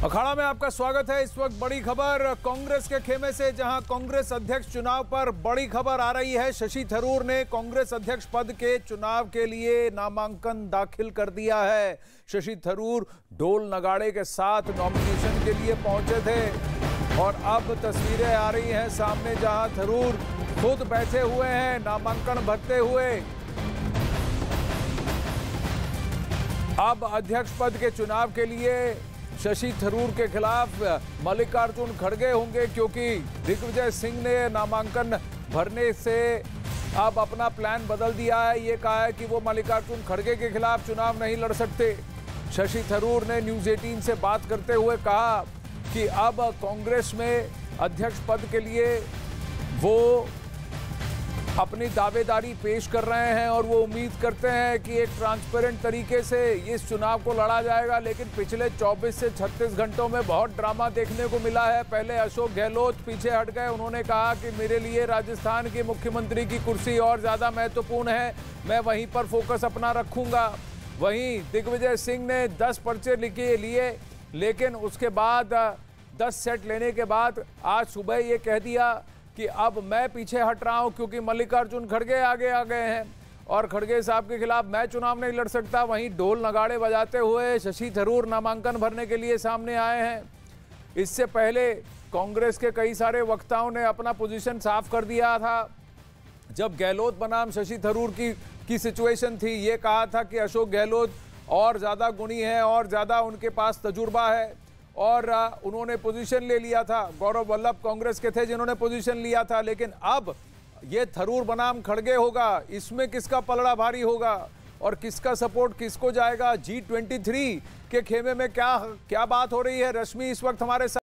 अखाड़ा में आपका स्वागत है। इस वक्त बड़ी खबर कांग्रेस के खेमे से, जहां कांग्रेस अध्यक्ष चुनाव पर बड़ी खबर आ रही है। शशि थरूर ने कांग्रेस अध्यक्ष पद के चुनाव के लिए नामांकन दाखिल कर दिया है। शशि थरूर ढोल नगाड़े के साथ नॉमिनेशन के लिए पहुंचे थे और अब तस्वीरें आ रही हैं सामने, जहां थरूर खुद बैठे हुए हैं नामांकन भरते हुए। अब अध्यक्ष पद के चुनाव के लिए शशि थरूर के खिलाफ मल्लिकार्जुन खड़गे होंगे, क्योंकि दिग्विजय सिंह ने नामांकन भरने से अब अपना प्लान बदल दिया है। ये कहा है कि वो मल्लिकार्जुन खड़गे के खिलाफ चुनाव नहीं लड़ सकते। शशि थरूर ने न्यूज़ 18 से बात करते हुए कहा कि अब कांग्रेस में अध्यक्ष पद के लिए वो अपनी दावेदारी पेश कर रहे हैं और वो उम्मीद करते हैं कि एक ट्रांसपेरेंट तरीके से इस चुनाव को लड़ा जाएगा। लेकिन पिछले 24 से 36 घंटों में बहुत ड्रामा देखने को मिला है। पहले अशोक गहलोत पीछे हट गए, उन्होंने कहा कि मेरे लिए राजस्थान की मुख्यमंत्री की कुर्सी और ज़्यादा महत्वपूर्ण है, मैं वहीं पर फोकस अपना रखूँगा। वहीं दिग्विजय सिंह ने 10 पर्चे लिए, लेकिन उसके बाद 10 सेट लेने के बाद आज सुबह ये कह दिया कि अब मैं पीछे हट रहा हूं, क्योंकि मल्लिकार्जुन खड़गे आगे आ गए हैं और खड़गे साहब के खिलाफ मैं चुनाव नहीं लड़ सकता। वहीं ढोल नगाड़े बजाते हुए शशि थरूर नामांकन भरने के लिए सामने आए हैं। इससे पहले कांग्रेस के कई सारे वक्ताओं ने अपना पोजीशन साफ कर दिया था। जब गहलोत बनाम शशि थरूर की सिचुएशन थी, ये कहा था कि अशोक गहलोत और ज़्यादा गुणी है और ज़्यादा उनके पास तजुर्बा है और उन्होंने पोजीशन ले लिया था। गौरव वल्लभ कांग्रेस के थे जिन्होंने पोजीशन लिया था, लेकिन अब ये थरूर बनाम खड़गे होगा। इसमें किसका पलड़ा भारी होगा और किसका सपोर्ट किसको जाएगा? G23 के खेमे में क्या बात हो रही है? रश्मि इस वक्त हमारे साथ